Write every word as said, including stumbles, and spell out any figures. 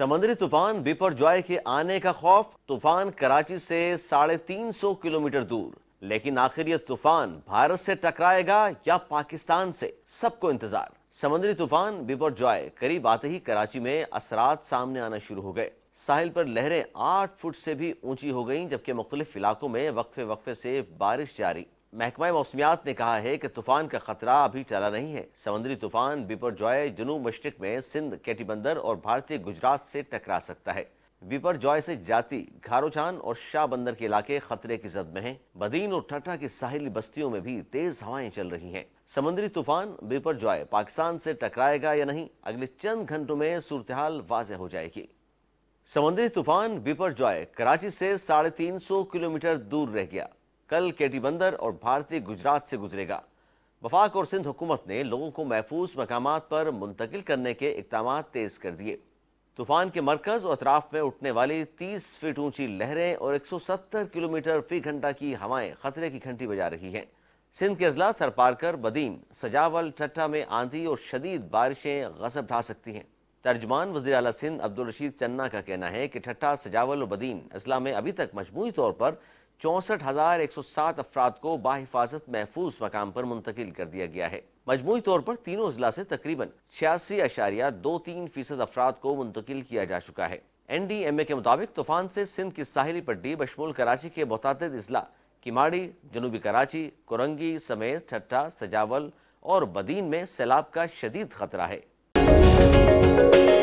समंदरी तूफान बिपरजॉय के आने का खौफ। तूफान कराची से साढ़े तीन सौ किलोमीटर दूर, लेकिन आखिर ये तूफान भारत से टकराएगा या पाकिस्तान से, सबको इंतजार। समंदरी तूफान बिपरजॉय करीब आते ही कराची में असरात सामने आना शुरू हो गए। साहिल पर लहरें आठ फुट से भी ऊंची हो गईं, जबकि मुख्तलिफ इलाकों में वक्फे वक्फे से बारिश जारी। महकमा मौसमियात ने कहा है कि तूफान का खतरा अभी टला नहीं है। समंदरी तूफान बिपरजॉय जनूब मशरिक में सिंध, केटी बंदर और भारतीय गुजरात से टकरा सकता है। बिपरजॉय से जाती, घारोचान और शाह बंदर के इलाके खतरे की जद में हैं। बदीन और ठट्टा की साहिली बस्तियों में भी तेज हवाएं चल रही हैं। समंदरी तूफान बिपरजॉय पाकिस्तान से टकराएगा या नहीं, अगले चंद घंटों में सूरत हाल वाज़ेह हो जाएगी। समंदरी तूफान बिपरजॉय कराची से साढ़े तीन सौ किलोमीटर दूर रह गया। कल केटी बंदर और भारतीय गुजरात से गुजरेगा। वफाक और सिंध हुकूमत ने लोगों को महफूज मकामात पर मुंतकिल करने के इक़दाम तेज कर दिए। तूफान के मरकज और अतराफ में उठने वाली तीस फीट ऊंची लहरें और एक सौ सत्तर किलोमीटर फी घंटा की हवाएं खतरे की घंटी बजा रही हैं। सिंध के अजला थरपारकर, बदीन, सजावल, ठट्टा में आंधी और शदीद बारिशें गज़ब ढा सकती हैं। तर्जमान वज़ीर आला सिंध अब्दुल रशीद चन्ना का कहना है कि ठट्टा, सजावल और बदीन अजला में अभी तक मजमूई तौर पर चौंसठ हजार एक सौ सात अफराद को बाहिफाजत महफूज मकाम पर मुंतकिल कर दिया गया है। मजमूई तौर पर तीनों अजला से तकरीबन छियासी अशारिया दो तीन फीसद अफराद को मुंतकिल किया जा चुका है। एन डी एम ए के मुताबिक तूफान से सिंध की साहिली पट्टी बशमूल कराची के मुतअद्दिद अजला किमाड़ी, जनूबी कराची, कोरंगी समेत ठट्टा, सजावल और बदीन में सैलाब का शदीद खतरा है।